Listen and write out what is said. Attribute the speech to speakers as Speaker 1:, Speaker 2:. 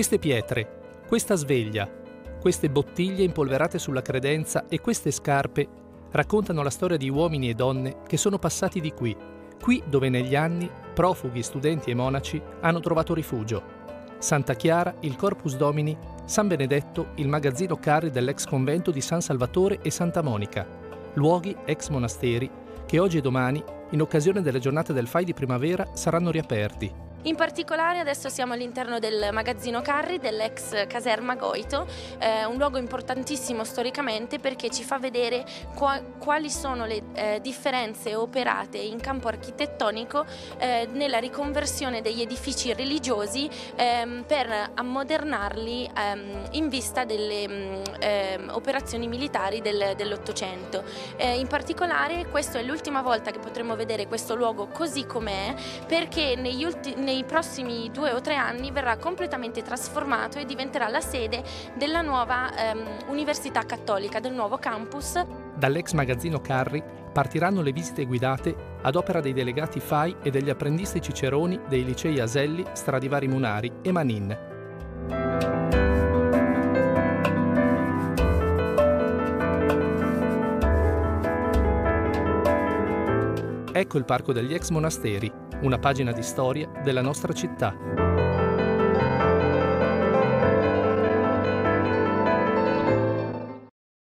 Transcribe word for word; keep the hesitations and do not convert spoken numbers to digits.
Speaker 1: Queste pietre, questa sveglia, queste bottiglie impolverate sulla credenza e queste scarpe raccontano la storia di uomini e donne che sono passati di qui, qui dove negli anni profughi, studenti e monaci hanno trovato rifugio. Santa Chiara, il Corpus Domini, San Benedetto, il magazzino Carri dell'ex convento di San Salvatore e Santa Monica, luoghi ex monasteri che oggi e domani, in occasione delle giornate del Fai di Primavera, saranno riaperti.
Speaker 2: In particolare adesso siamo all'interno del magazzino Carri dell'ex caserma Goito, eh, un luogo importantissimo storicamente perché ci fa vedere qua, quali sono le eh, differenze operate in campo architettonico eh, nella riconversione degli edifici religiosi ehm, per ammodernarli ehm, in vista delle mh, ehm, operazioni militari del, dell'Ottocento. Eh, in particolare questa è l'ultima volta che potremo vedere questo luogo così com'è, perché negli ultimi nei prossimi due o tre anni verrà completamente trasformato e diventerà la sede della nuova ehm, Università Cattolica, del nuovo campus.
Speaker 1: Dall'ex magazzino Carri partiranno le visite guidate ad opera dei delegati F A I e degli apprendisti ciceroni dei licei Aselli, Stradivari Munari e Manin. Ecco il Parco degli ex monasteri, una pagina di storia della nostra città.